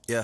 Yeah.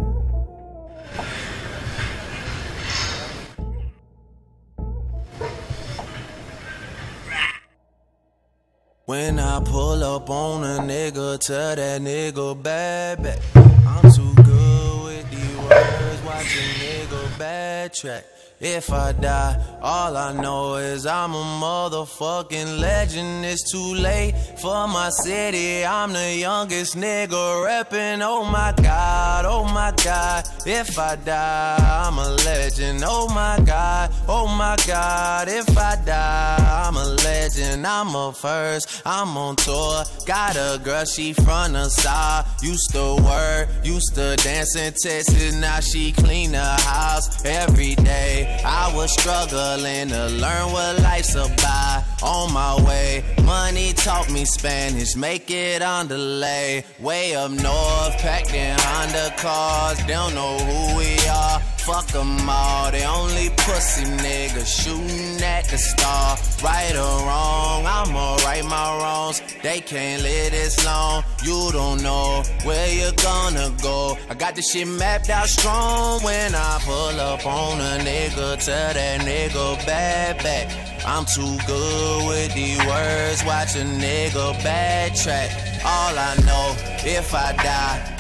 When I pull up on a nigga, tell that nigga bad back. I'm too good with these words, watch a nigga backtrack. If I die, all I know is I'm a motherfucking legend. It's too late for my city. I'm the youngest nigga reppin'. Oh my God, oh my God. If I die, I'm a legend. Oh my God, oh my God. If I die, I'm a legend. I'm a first, I'm on tour. Got a girl, she from the south. Used to work, used to dance in Texas. Now she clean the house every day. I was struggling to learn what life's about. On my way, money taught me Spanish, make it on delay. Way up north, packed in Honda cars. They don't know who we are, fuck them all. They only pussy niggas shooting at the star. Right or wrong, I'ma right my wrongs. They can't live this long, you don't know where you're gonna go. I got this shit mapped out strong. When I pull up on a nigga, tell that nigga bad back. I'm too good with these words, watch a nigga backtrack. All I know, if I die,